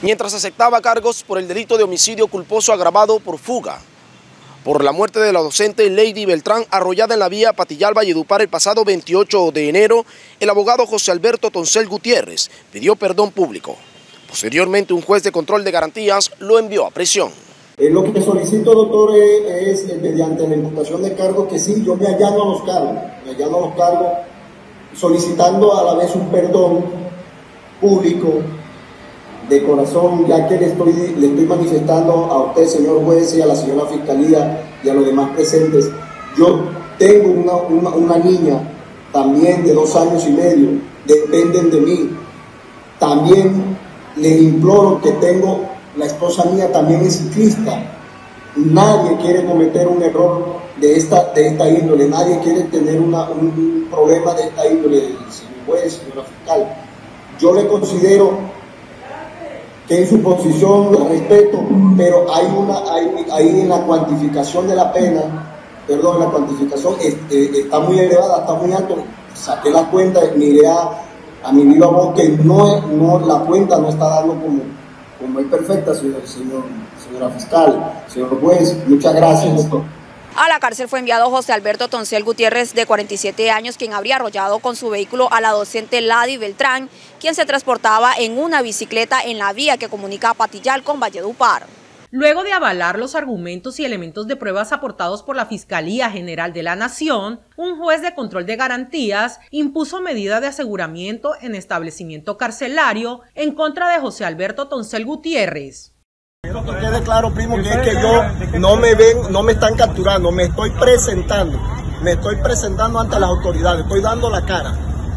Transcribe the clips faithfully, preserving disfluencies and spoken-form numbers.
mientras aceptaba cargos por el delito de homicidio culposo agravado por fuga. Por la muerte de la docente Lady Beltrán, arrollada en la vía Patillal-Valledupar el pasado veintiocho de enero, el abogado José Alberto Toncel Gutiérrez pidió perdón público. Posteriormente, un juez de control de garantías lo envió a prisión. Eh, lo que solicito, doctor, es, es mediante la imputación de cargos que sí, yo me allano a los cargos, me allano a los cargos, solicitando a la vez un perdón público de corazón, ya que le estoy, le estoy manifestando a usted, señor juez, y a la señora fiscalía y a los demás presentes. Yo tengo una, una, una niña también de dos años y medio, dependen de mí. También les imploro que tengo, la esposa mía también es ciclista. Nadie quiere cometer un error de esta, de esta índole, nadie quiere tener una, un problema de esta índole, señor juez, señora fiscal. Yo le considero que en su posición la respeto, pero hay una, hay, hay en la cuantificación de la pena, perdón, la cuantificación es, eh, está muy elevada, está muy alto. Saqué la cuenta, miré a, a mi viva voz que no, no, la cuenta no está dando como, como es perfecta, señor, señor, señora fiscal, señor juez. Muchas gracias, doctor. A la cárcel fue enviado José Alberto Toncel Gutiérrez, de cuarenta y siete años, quien habría arrollado con su vehículo a la docente Lady Beltrán, quien se transportaba en una bicicleta en la vía que comunica a Patillal con Valledupar. Luego de avalar los argumentos y elementos de pruebas aportados por la Fiscalía General de la Nación, un juez de control de garantías impuso medida de aseguramiento en establecimiento carcelario en contra de José Alberto Toncel Gutiérrez. Quiero que quede claro, primo, que es que yo no me ven, no me están capturando, me estoy presentando, me estoy presentando ante las autoridades, estoy dando la cara.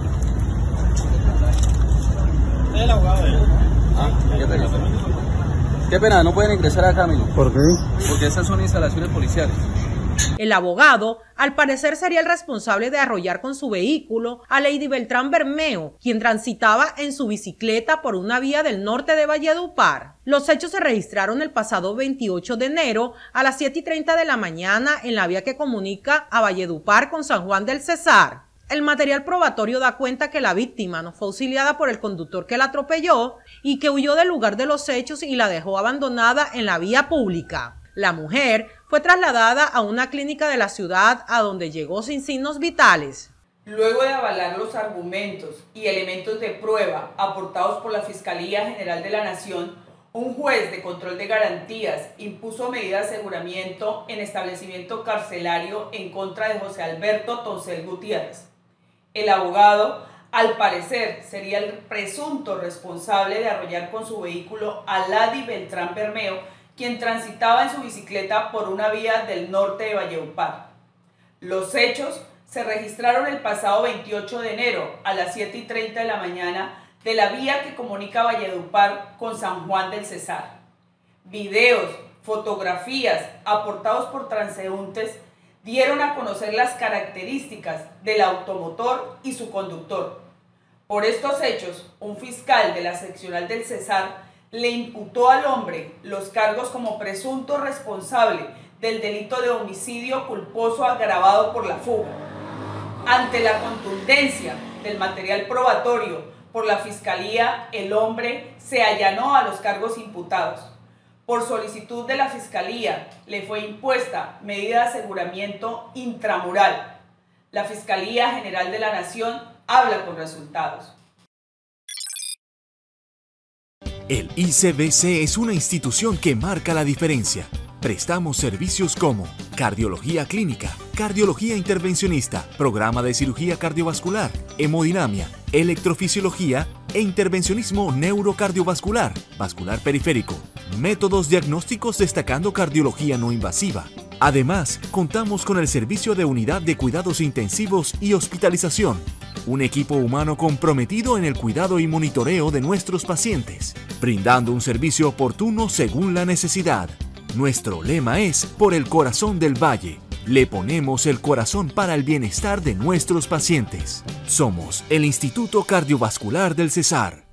¿Es el abogado de él? Ah, qué pena. Qué pena, no pueden ingresar acá, amigo. ¿Por qué? Porque esas son instalaciones policiales. El abogado, al parecer, sería el responsable de arrollar con su vehículo a Lady Beltrán Bermeo, quien transitaba en su bicicleta por una vía del norte de Valledupar. Los hechos se registraron el pasado veintiocho de enero a las siete y treinta de la mañana en la vía que comunica a Valledupar con San Juan del Cesar. El material probatorio da cuenta que la víctima no fue auxiliada por el conductor que la atropelló y que huyó del lugar de los hechos y la dejó abandonada en la vía pública. La mujer fue trasladada a una clínica de la ciudad, a donde llegó sin signos vitales. Luego de avalar los argumentos y elementos de prueba aportados por la Fiscalía General de la Nación, un juez de control de garantías impuso medida de aseguramiento en establecimiento carcelario en contra de José Alberto Toncel Gutiérrez. El abogado, al parecer, sería el presunto responsable de arrollar con su vehículo a Lady Beltrán Bermeo, quien transitaba en su bicicleta por una vía del norte de Valledupar. Los hechos se registraron el pasado veintiocho de enero a las siete y treinta de la mañana de la vía que comunica Valledupar con San Juan del Cesar. Videos, fotografías aportados por transeúntes dieron a conocer las características del automotor y su conductor. Por estos hechos, un fiscal de la seccional del Cesar le imputó al hombre los cargos como presunto responsable del delito de homicidio culposo agravado por la fuga. Ante la contundencia del material probatorio por la Fiscalía, el hombre se allanó a los cargos imputados. Por solicitud de la Fiscalía, le fue impuesta medida de aseguramiento intramural. La Fiscalía General de la Nación habla con resultados. El I C B C es una institución que marca la diferencia. Prestamos servicios como cardiología clínica, cardiología intervencionista, programa de cirugía cardiovascular, hemodinamia, electrofisiología e intervencionismo neurocardiovascular, vascular periférico, métodos diagnósticos destacando cardiología no invasiva. Además, contamos con el servicio de unidad de cuidados intensivos y hospitalización, un equipo humano comprometido en el cuidado y monitoreo de nuestros pacientes, brindando un servicio oportuno según la necesidad. Nuestro lema es por el corazón del Valle. Le ponemos el corazón para el bienestar de nuestros pacientes. Somos el Instituto Cardiovascular del Cesar.